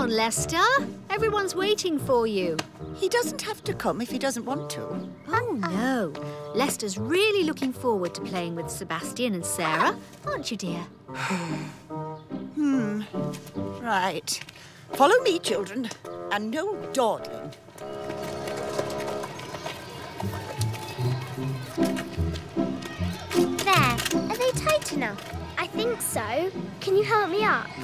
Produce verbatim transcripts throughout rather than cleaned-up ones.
on, Lester. Everyone's waiting for you. He doesn't have to come if he doesn't want to. Oh, no. Lester's really looking forward to playing with Sebastian and Sarah, aren't you, dear? Hmm. Right. Follow me, children, and no dawdling. There. Are they tight enough? I think so. Can you help me up?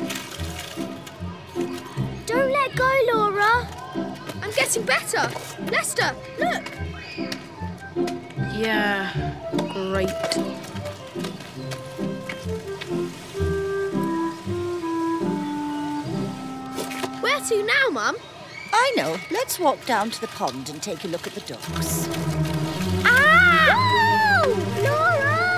Don't let go, Laura. I'm getting better. Lester, look. Yeah, great. Where to now, Mum? I know. Let's walk down to the pond and take a look at the ducks. Ah! Whoa! Laura!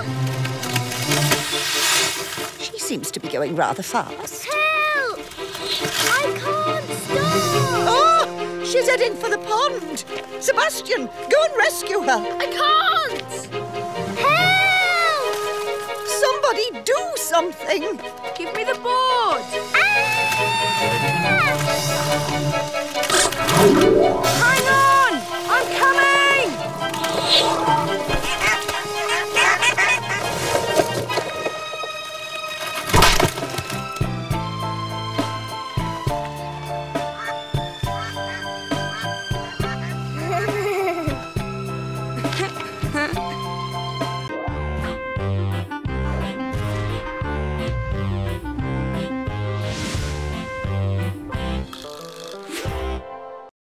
She seems to be going rather fast. Help! I can't stop! Oh! She's heading for the pond! Sebastian, go and rescue her! I can't! Help! Somebody do something! Give me the board! Hang on! I'm coming!